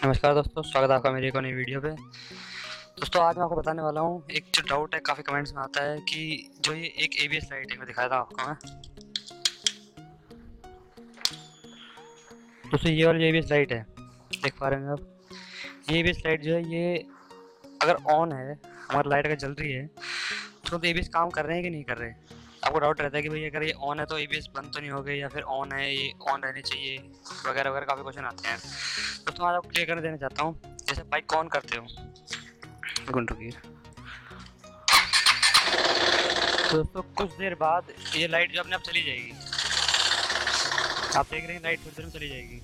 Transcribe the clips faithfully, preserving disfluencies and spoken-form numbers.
नमस्कार दोस्तों, स्वागत है आपका मेरी एक और नई वीडियो पे। दोस्तों आज मैं आपको बताने वाला हूँ एक जो डाउट है, काफ़ी कमेंट्स में आता है कि जो ये एक एबीएस लाइट है, मैं दिखाया था आपको मैं। दोस्तों ये वाली जो एबीएस लाइट है, देख पा रहे हैं आप, ये एबीएस लाइट जो है ये अगर ऑन है, हमारी लाइट अगर जल रही है तो एबीएस काम कर रहे हैं कि नहीं कर रहे। आपको डाउट रहता है कि भाई अगर ये ऑन है तो एबीएस बंद तो नहीं हो गई, या फिर ऑन है ये ऑन रहनी चाहिए वगैरह वगैरह, काफ़ी क्वेश्चन आते हैं। दोस्तों आज आपको क्लियर कर देना चाहता हूँ। जैसे बाइक ऑन करते हो, घंटों की, तो दोस्तों कुछ देर बाद ये लाइट जो अपने आप चली जाएगी। आप देख रहे हैं लाइट थोड़ी देर में चली जाएगी।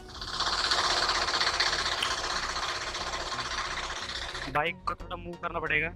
बाइक को थोड़ा मूव करना पड़ेगा।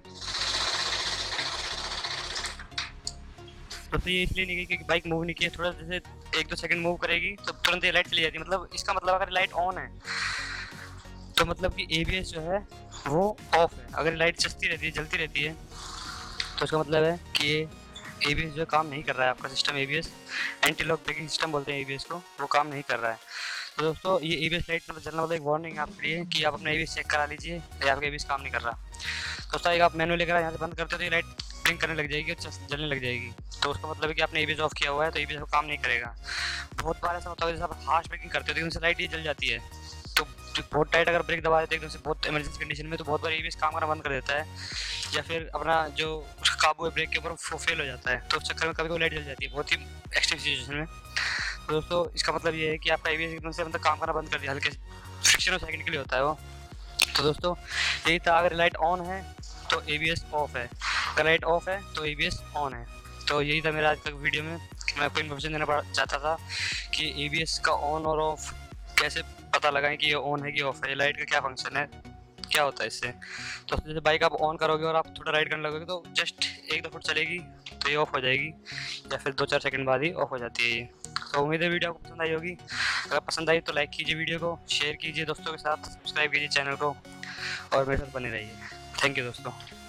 तो ये इसलिए नहीं गई क्योंकि बाइक मूव नहीं की है, थोड़ा जैसे एक दो सेकंड मूव करेगी तो तुरंत ये लाइट चली जाती है। मतलब इसका मतलब अगर लाइट ऑन है तो मतलब कि एबीएस जो है वो ऑफ है। अगर लाइट चलती रहती है, जलती रहती है, तो इसका मतलब है कि ये एबीएस जो काम नहीं कर रहा है। आपका system ABS, anti lock braking system बोलते हैं एबीएस को, वो काम नहीं कर रहा है। तो दोस्तों ये एबीएस लाइट मतलब जलना मतलब एक वार्निंग है आपके लिए कि आप अपना एबीएस चेक करा लीजिए, या आपका एबीएस काम नहीं कर रहा। दोस्तों एक आप मैनुअल लेकर यहाँ से बंद करते हो तो ये लाइट ब्लिंक करने लग जाएगी और जलने लग जाएगी। तो उसका मतलब है कि आपने एबीएस ऑफ किया हुआ है, तो एबीएस काम नहीं करेगा। बहुत बार ऐसा होता है जैसे आप हार्श ब्रेकिंग करते हो तो उनसे लाइट ये जल जाती है। तो बहुत टाइट अगर ब्रेक दबा देते एकदम से बहुत इमरजेंसी कंडीशन में, तो बहुत बार एबीएस काम करना बंद कर देता है, या फिर अपना जो उसका काबू है ब्रेक के ऊपर वो फेल हो जाता है। तो उस चक्कर में कभी कभी लाइट जल जाती है बहुत ही एक्सट्रीम सिचुएशन में। तो दोस्तों इसका मतलब ये है कि आपका एबीएस एकदम से मतलब काम करना बंद कर दिया, हल्के फ्रिक्शन सेकंड के लिए होता है वो। तो दोस्तों यही था, अगर लाइट ऑन है तो एबीएस ऑफ है, अगर लाइट ऑफ है तो एबीएस ऑन है। तो यही था मेरा आज तक वीडियो में कि मैं आपको इन्फॉर्मेशन देना चाहता था कि एबीएस का ऑन और ऑफ कैसे पता लगाएं कि ये ऑन है कि ऑफ है, लाइट का क्या फंक्शन है, क्या होता है इससे। तो जैसे बाइक आप ऑन करोगे और आप थोड़ा राइड करने लगोगे तो जस्ट एक दो फुट चलेगी तो ये ऑफ हो जाएगी, या फिर दो चार सेकंड बाद ही ऑफ हो जाती है ये। तो उम्मीद है वीडियो आपको पसंद आई होगी। अगर पसंद आई तो लाइक कीजिए, वीडियो को शेयर कीजिए दोस्तों के साथ, सब्सक्राइब कीजिए चैनल को और मेरे साथ बने रहिए। थैंक यू दोस्तों।